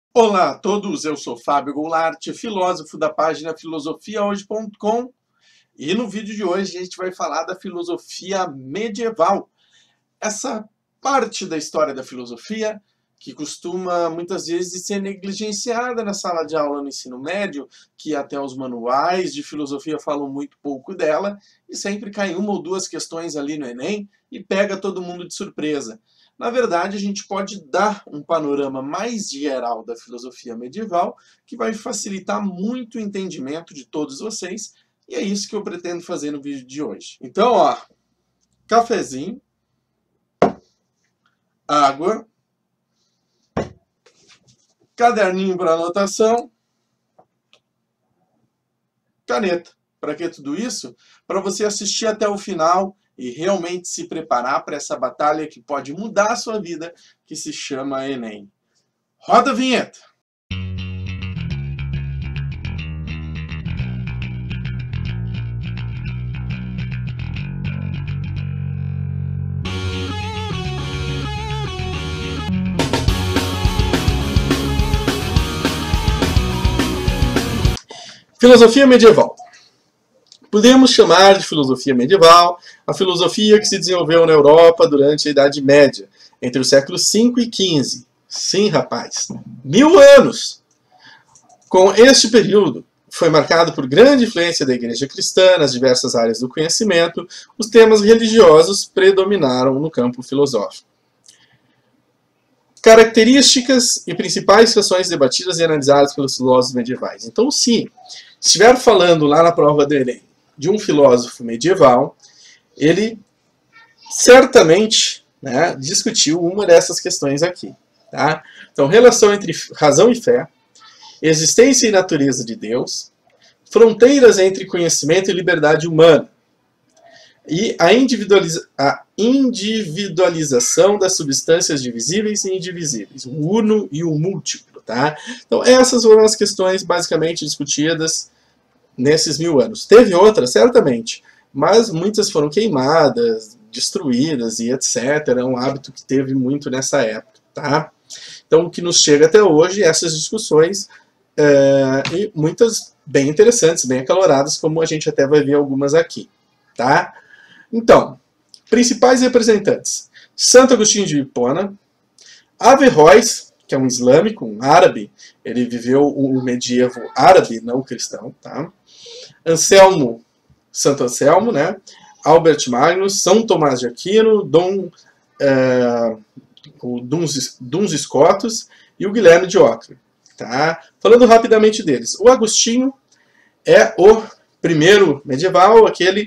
Olá a todos, eu sou Fábio Goulart, filósofo da página filosofiahoje.com, e no vídeo de hoje a gente vai falar da filosofia medieval. Essa parte da história da filosofia que costuma muitas vezes ser negligenciada na sala de aula no ensino médio, que até os manuais de filosofia falam muito pouco dela, e sempre cai uma ou duas questões ali no Enem e pega todo mundo de surpresa. Na verdade, a gente pode dar um panorama mais geral da filosofia medieval, que vai facilitar muito o entendimento de todos vocês, e é isso que eu pretendo fazer no vídeo de hoje. Então, ó, cafezinho, água, caderninho para anotação, caneta. Para que tudo isso? Para você assistir até o final e realmente se preparar para essa batalha que pode mudar a sua vida, que se chama Enem. Roda a vinheta! Filosofia medieval. Podemos chamar de filosofia medieval a filosofia que se desenvolveu na Europa durante a Idade Média, entre os séculos V e XV. Sim, rapaz, 1000 anos! Com este período, foi marcado por grande influência da Igreja cristã nas diversas áreas do conhecimento, os temas religiosos predominaram no campo filosófico. Características e principais questões debatidas e analisadas pelos filósofos medievais. Então, se estiver falando lá na prova do Enem de um filósofo medieval, ele certamente, né, discutiu uma dessas questões aqui. Tá? Então, relação entre razão e fé, existência e natureza de Deus, fronteiras entre conhecimento e liberdade humana, e a individualização das substâncias divisíveis e indivisíveis, o uno e o múltiplo. Tá? Então, essas foram as questões basicamente discutidas nesses 1000 anos. Teve outras, certamente, mas muitas foram queimadas, destruídas e etc. É um hábito que teve muito nessa época. Tá? Então, o que nos chega até hoje, essas discussões, e muitas bem interessantes, bem acaloradas, como a gente até vai ver algumas aqui. Tá? Então, principais representantes: Santo Agostinho de Hipona, Averroes, que é um islâmico, um árabe, ele viveu o medievo árabe, não cristão, tá? Anselmo, Santo Anselmo, né? Albert Magnus, São Tomás de Aquino, Duns Scotus e o Guilherme de Ockham. Tá? Falando rapidamente deles, o Agostinho é o primeiro medieval,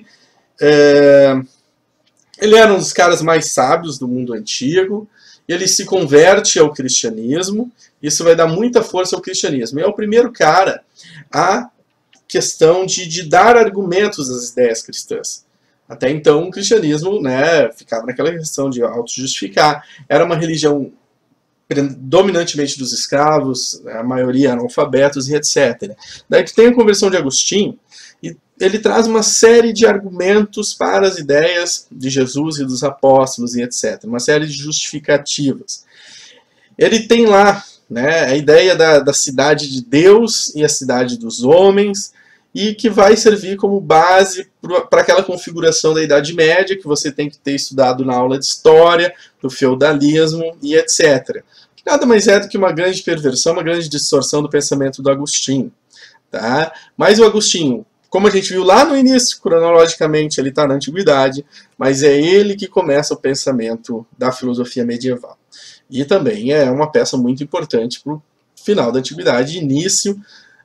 ele era um dos caras mais sábios do mundo antigo, ele se converte ao cristianismo, isso vai dar muita força ao cristianismo. É o primeiro cara a questão de dar argumentos às ideias cristãs. Até então o cristianismo, né, ficava naquela questão de auto-justificar. Era uma religião dominantemente dos escravos, a maioria analfabetos e etc. Daí tu tem a conversão de Agostinho, e ele traz uma série de argumentos para as ideias de Jesus e dos apóstolos e etc. Uma série de justificativas. Ele tem lá, né, a ideia da cidade de Deus e a cidade dos homens, e que vai servir como base para aquela configuração da Idade Média que você tem que ter estudado na aula de história, do feudalismo e etc. Que nada mais é do que uma grande perversão, uma grande distorção do pensamento do Agostinho. Tá? Mas o Agostinho, como a gente viu lá no início, cronologicamente ele está na Antiguidade, mas é ele que começa o pensamento da filosofia medieval. E também é uma peça muito importante para o final da Antiguidade, início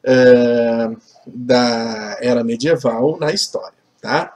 da era medieval na história. Tá?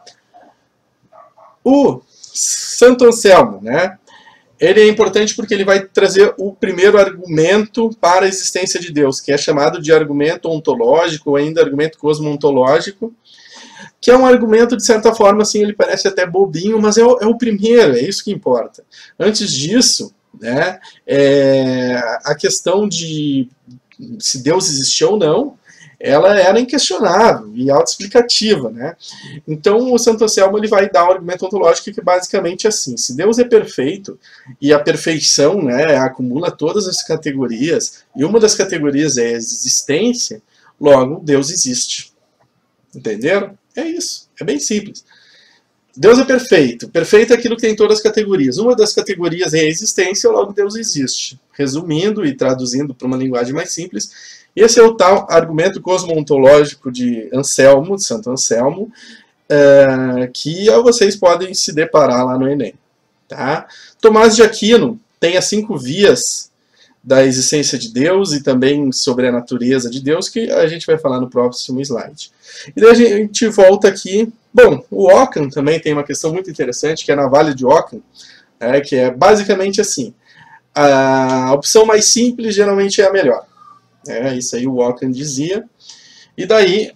O Santo Anselmo, né? Ele é importante porque ele vai trazer o primeiro argumento para a existência de Deus, que é chamado de argumento ontológico, ou ainda argumento cosmo-ontológico, que é um argumento, de certa forma, assim, ele parece até bobinho, mas é o primeiro, é isso que importa. Antes disso, né, a questão de se Deus existe ou não, ela era inquestionável e autoexplicativa, né? Então o Santo Anselmo ele vai dar um argumento ontológico que basicamente é assim: se Deus é perfeito e a perfeição, né, acumula todas as categorias, e uma das categorias é a existência, logo Deus existe. Entenderam? É isso, é bem simples. Deus é perfeito. Perfeito é aquilo que tem todas as categorias. Uma das categorias é a existência, logo Deus existe. Resumindo e traduzindo para uma linguagem mais simples, esse é o tal argumento cosmoontológico de Anselmo, de Santo Anselmo, que vocês podem se deparar lá no Enem. Tá? Tomás de Aquino tem as 5 vias da existência de Deus e também sobre a natureza de Deus, que a gente vai falar no próximo slide. E daí a gente volta aqui. Bom, o Ockham também tem uma questão muito interessante, que é a navalha de Ockham, que é basicamente assim: a opção mais simples geralmente é a melhor. Isso aí o Ockham dizia. E daí...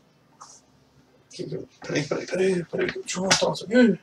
Peraí, deixa eu voltar isso aqui.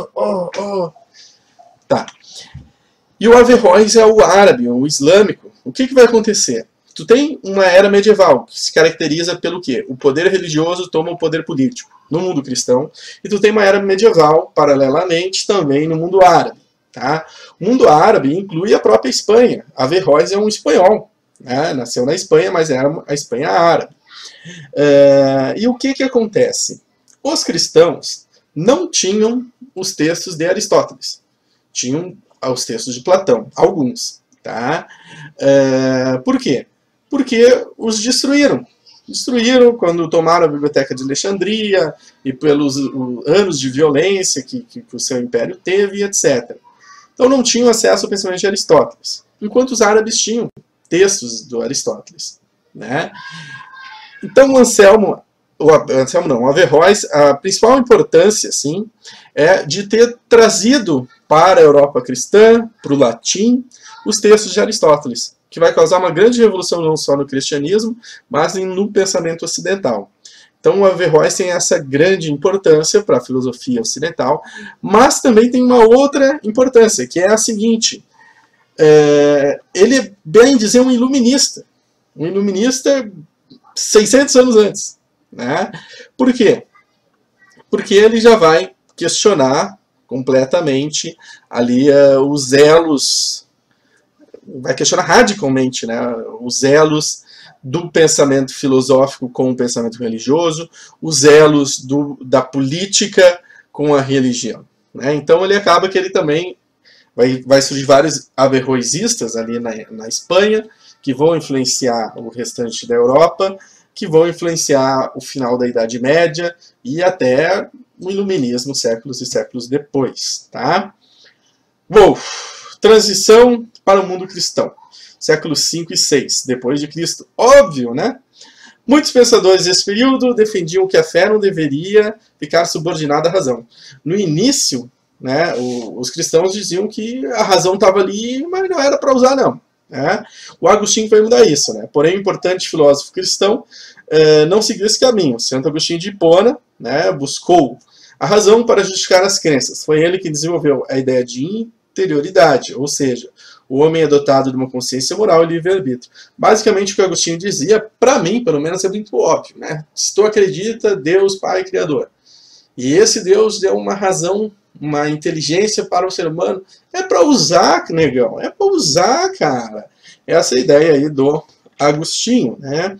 Tá. E o Averroes é o árabe, o islâmico. O que vai acontecer? Tu tem uma era medieval, que se caracteriza pelo quê? O poder religioso toma o poder político no mundo cristão, e tu tem uma era medieval, paralelamente, também no mundo árabe. Tá? O mundo árabe inclui a própria Espanha. Averroes é um espanhol, né? Nasceu na Espanha, mas era a Espanha árabe. E o que acontece? Os cristãos não tinham os textos de Aristóteles. Tinham os textos de Platão, alguns. Tá? Por quê? Porque os destruíram. Destruíram quando tomaram a Biblioteca de Alexandria e pelos anos de violência que o seu império teve, etc. Então não tinham acesso ao pensamento de Aristóteles, enquanto os árabes tinham textos do Aristóteles. Né? Então o Averroes, a principal importância assim, é de ter trazido para a Europa cristã, para o latim, os textos de Aristóteles, que vai causar uma grande revolução não só no cristianismo, mas no pensamento ocidental. Então o Averroes tem essa grande importância para a filosofia ocidental, mas também tem uma outra importância, que é a seguinte: ele é, bem dizer, um iluminista 600 anos antes. Né? Por quê? Porque ele já vai questionar completamente ali os elos, vai questionar radicalmente, né, os elos do pensamento filosófico com o pensamento religioso, os elos da política com a religião. Né? Então ele acaba que ele também vai surgir vários averroesistas ali na Espanha, que vão influenciar o restante da Europa, que vão influenciar o final da Idade Média e até o Iluminismo séculos e séculos depois. Tá? Transição para o mundo cristão. Séculos 5 e 6, depois de Cristo. Óbvio, né? Muitos pensadores desse período defendiam que a fé não deveria ficar subordinada à razão. No início, né, os cristãos diziam que a razão estava ali, mas não era para usar, não. Né? O Agostinho vai mudar isso. Né? Porém, o importante filósofo cristão não seguiu esse caminho. Santo Agostinho de Hipona, né, buscou a razão para justificar as crenças. Foi ele que desenvolveu a ideia de interioridade, ou seja, o homem é dotado de uma consciência moral e livre-arbítrio. Basicamente, o que Agostinho dizia, para mim, pelo menos, é muito óbvio. Né? Se tu acredita, Deus, Pai, Criador. E esse Deus deu uma razão, uma inteligência para o ser humano. É para usar, negão. É para usar, cara. Essa é a ideia aí do Agostinho. Né?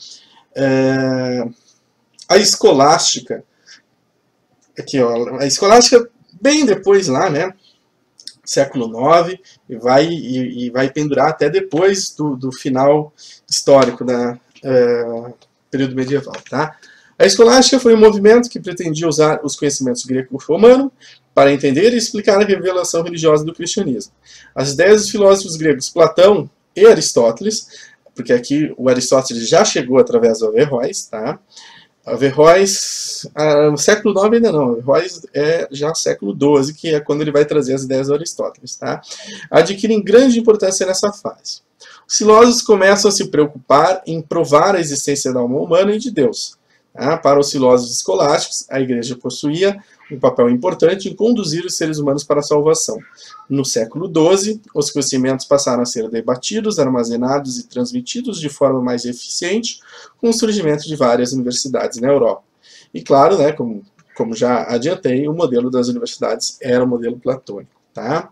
A escolástica. Aqui, ó, a escolástica, bem depois lá, né? Século IX, e vai pendurar até depois do final histórico da período medieval. Tá? A escolástica foi um movimento que pretendia usar os conhecimentos greco-romano para entender e explicar a revelação religiosa do cristianismo. As ideias dos filósofos gregos Platão e Aristóteles, porque aqui o Aristóteles já chegou através do Averroes, tá? Averroes, no século IX ainda não, Averroes é já século XII, que é quando ele vai trazer as ideias do Aristóteles. Tá? Adquirem grande importância nessa fase. Os filósofos começam a se preocupar em provar a existência da alma humana e de Deus. Tá? Para os filósofos escolásticos, a igreja possuía um papel importante em conduzir os seres humanos para a salvação. No século XII, os conhecimentos passaram a ser debatidos, armazenados e transmitidos de forma mais eficiente com o surgimento de várias universidades na Europa. E claro, né, como já adiantei, o modelo das universidades era o modelo platônico. Tá?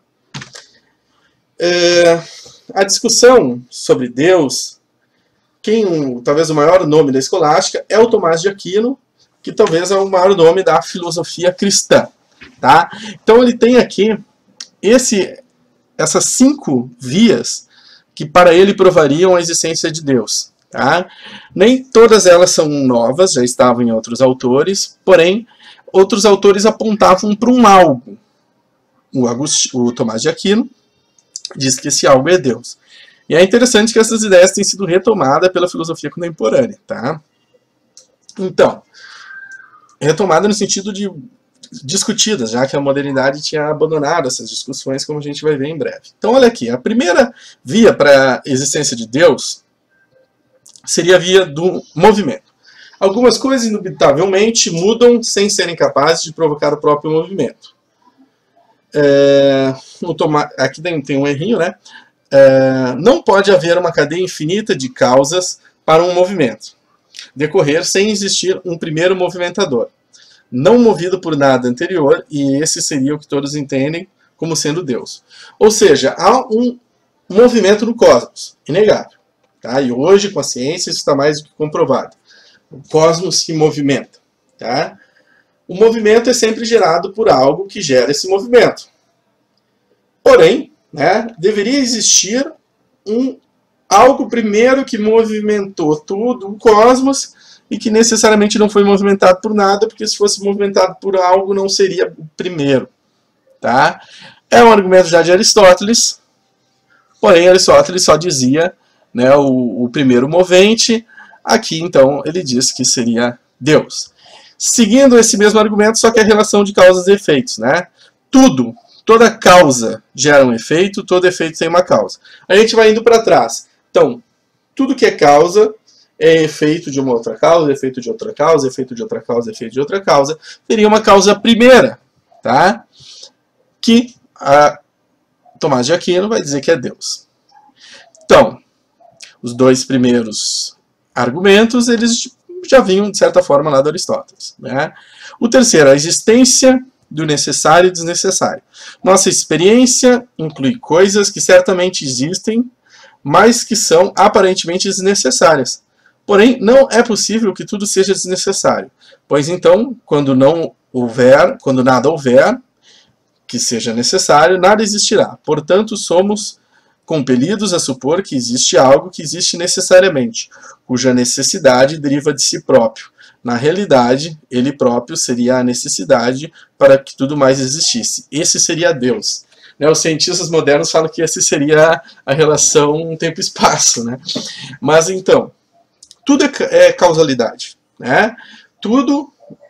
A discussão sobre Deus, talvez o maior nome da escolástica é o Tomás de Aquino, que talvez é o maior nome da filosofia cristã. Tá? Então ele tem aqui essas 5 vias que para ele provariam a existência de Deus. Tá? Nem todas elas são novas, já estavam em outros autores, porém outros autores apontavam para um algo. O Tomás de Aquino diz que esse algo é Deus. E é interessante que essas ideias têm sido retomadas pela filosofia contemporânea. Tá? Então, retomada no sentido de discutidas, já que a modernidade tinha abandonado essas discussões, como a gente vai ver em breve. Então, olha aqui, a primeira via para a existência de Deus seria a via do movimento. Algumas coisas, indubitavelmente, mudam sem serem capazes de provocar o próprio movimento. Aqui tem um errinho, né? Não pode haver uma cadeia infinita de causas para um movimento decorrer sem existir um primeiro movimentador, não movido por nada anterior, e esse seria o que todos entendem como sendo Deus. Ou seja, há um movimento no cosmos, inegável. Tá? E hoje, com a ciência, isso está mais do que comprovado. O cosmos se movimenta. Tá? O movimento é sempre gerado por algo que gera esse movimento. Porém, né, deveria existir algo primeiro que movimentou tudo, o cosmos, e que necessariamente não foi movimentado por nada, porque se fosse movimentado por algo, não seria o primeiro. Tá? É um argumento já de Aristóteles, porém Aristóteles só dizia, né, o primeiro movente. Aqui, então, ele diz que seria Deus. Seguindo esse mesmo argumento, só que a relação de causas e efeitos. Né? Toda causa gera um efeito, todo efeito tem uma causa. A gente vai indo para trás. Então, tudo que é causa é efeito de uma outra causa, efeito de outra causa, efeito de outra causa, efeito de outra causa. Teria uma causa primeira, tá? Que Tomás de Aquino vai dizer que é Deus. Então, os 2 primeiros argumentos, eles já vinham, de certa forma, lá de Aristóteles. Né? O terceiro, a existência do necessário e desnecessário. Nossa experiência inclui coisas que certamente existem, mas que são aparentemente desnecessárias. Porém, não é possível que tudo seja desnecessário, pois então, quando nada houver que seja necessário, nada existirá. Portanto, somos compelidos a supor que existe algo que existe necessariamente, cuja necessidade deriva de si próprio. Na realidade, ele próprio seria a necessidade para que tudo mais existisse. Esse seria Deus. Né, os cientistas modernos falam que essa seria a relação tempo-espaço. Né? Mas então, tudo é causalidade. Né? Tudo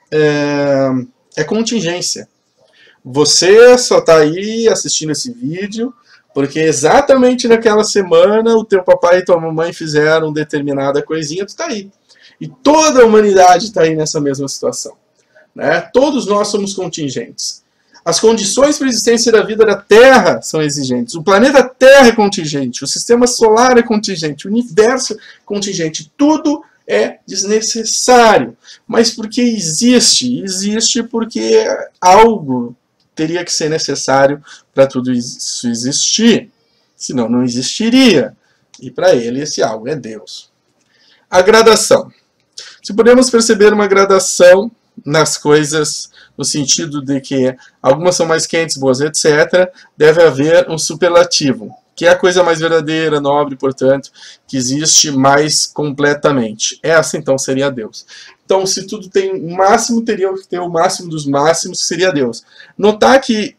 é contingência. Você só está aí assistindo esse vídeo porque exatamente naquela semana o teu papai e tua mamãe fizeram determinada coisinha, tu está aí. E toda a humanidade está aí nessa mesma situação. Né? Todos nós somos contingentes. As condições para a existência da vida da Terra são exigentes. O planeta Terra é contingente. O sistema solar é contingente. O universo é contingente. Tudo é desnecessário. Mas por que existe? Existe porque algo teria que ser necessário para tudo isso existir. Senão não existiria. E para ele esse algo é Deus. A gradação. Se podemos perceber uma gradação nas coisas, no sentido de que algumas são mais quentes, boas, etc., deve haver um superlativo, que é a coisa mais verdadeira, nobre, portanto, que existe mais completamente. Essa, então, seria Deus. Então, se tudo tem o máximo, teria que ter o máximo dos máximos, que seria Deus. Notar que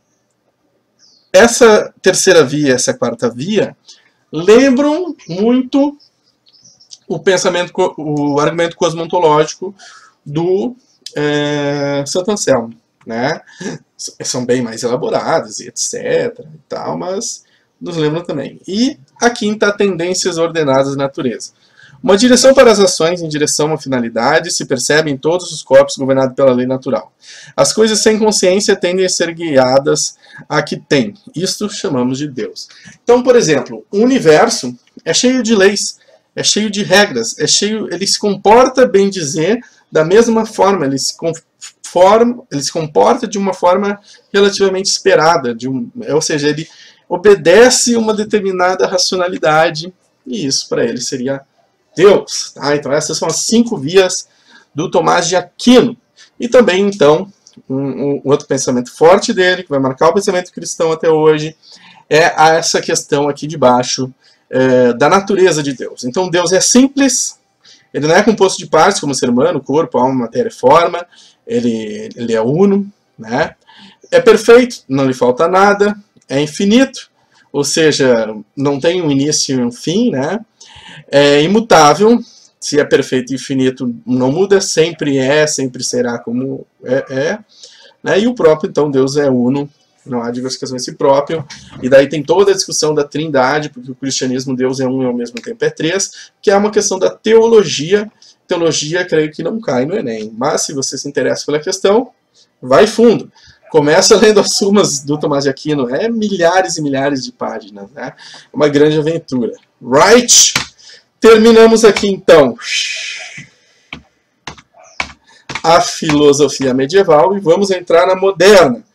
essa terceira via, essa quarta via, lembram muito o argumento cosmontológico do Santo Anselmo, né? São bem mais elaboradas e etc. e tal, mas nos lembram também. E a quinta, tendências ordenadas da natureza. Uma direção para as ações em direção a uma finalidade se percebe em todos os corpos governados pela lei natural. As coisas sem consciência tendem a ser guiadas a que tem. Isto chamamos de Deus. Então, por exemplo, o universo é cheio de leis, é cheio de regras, ele se comporta, bem dizer, da mesma forma, ele se comporta de uma forma relativamente esperada, ou seja, ele obedece uma determinada racionalidade, e isso para ele seria Deus. Tá? Então essas são as 5 vias do Tomás de Aquino. E também, então, um outro pensamento forte dele, que vai marcar o pensamento cristão até hoje, é essa questão aqui de baixo, da natureza de Deus. Então Deus é simples, ele não é composto de partes, como o ser humano, corpo, alma, matéria e forma, ele é uno, né? É perfeito, não lhe falta nada, é infinito, ou seja, não tem um início e um fim, né? É imutável, se é perfeito e infinito não muda, sempre será como né? E o próprio, então, Deus é uno, não há diversificação em si próprio, e daí tem toda a discussão da trindade, porque o cristianismo, Deus é um e ao mesmo tempo é 3, que é uma questão da teologia. Teologia, creio que não cai no Enem, mas se você se interessa pela questão, vai fundo. Começa lendo as Sumas do Tomás de Aquino, milhares e milhares de páginas, né? Uma grande aventura. Right? Terminamos aqui, então, a filosofia medieval e vamos entrar na moderna.